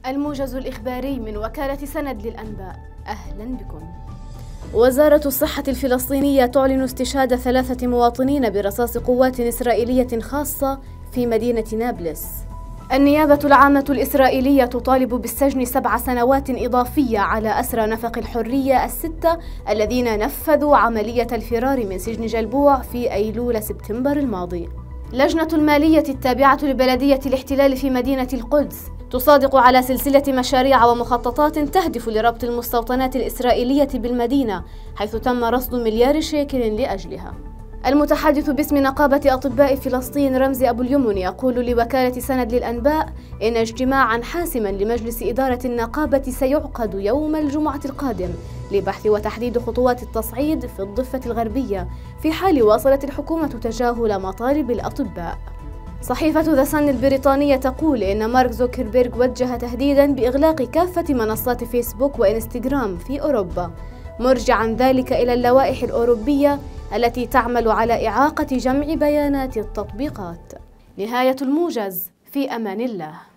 الموجز الإخباري من وكالة سند للأنباء، أهلا بكم. وزارة الصحة الفلسطينية تعلن استشهاد 3 مواطنين برصاص قوات إسرائيلية خاصة في مدينة نابلس. النيابة العامة الإسرائيلية تطالب بالسجن 7 سنوات إضافية على أسرى نفق الحرية ال6 الذين نفذوا عملية الفرار من سجن جلبوع في أيلول سبتمبر الماضي. لجنة المالية التابعة لبلدية الاحتلال في مدينة القدس تصادق على سلسلة مشاريع ومخططات تهدف لربط المستوطنات الإسرائيلية بالمدينة، حيث تم رصد مليار شيكل لأجلها. المتحدث باسم نقابة أطباء فلسطين رمزي أبو اليمن يقول لوكالة سند للأنباء إن اجتماعا حاسما لمجلس إدارة النقابة سيعقد يوم الجمعة القادم لبحث وتحديد خطوات التصعيد في الضفة الغربية في حال واصلت الحكومة تجاهل مطالب الأطباء. صحيفة ذا سن البريطانية تقول إن مارك زوكربيرغ وجه تهديدا بإغلاق كافة منصات فيسبوك وإنستغرام في أوروبا، مرجعا ذلك إلى اللوائح الأوروبية التي تعمل على إعاقة جمع بيانات التطبيقات. نهاية الموجز، في أمان الله.